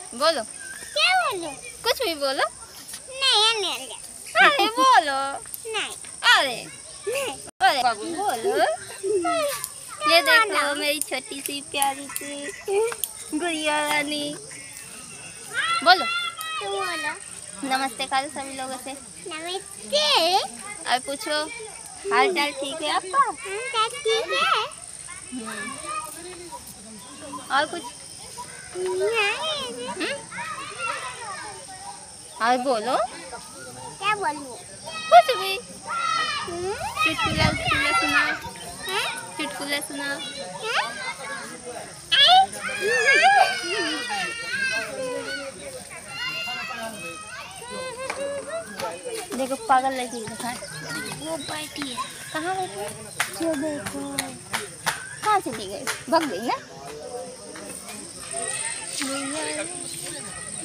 बोलो। क्या बोलो? कुछ भी बोलो। नहीं अरे बोलो। नहीं अरे अरे बाबू बोलो। ये देखो मेरी छोटी सी प्यारी सी गुड़िया रानी। बोलो। तुम बोलो। नमस्ते करो सभी लोगों से। नमस्ते। और पूछो हाल चाल ठीक है आपका? हाँ ठीक है। और कुछ? नहीं। और बोलो। क्या बोलूं? कुछ भी। हैं? चुटकुले सुना। हैं? चुटकुले सुना। हैं? देखो पागल लगी है। वो बैठी है। कहाँ बैठी है? जो देखो कहाँ चली गई? भाग गई ना।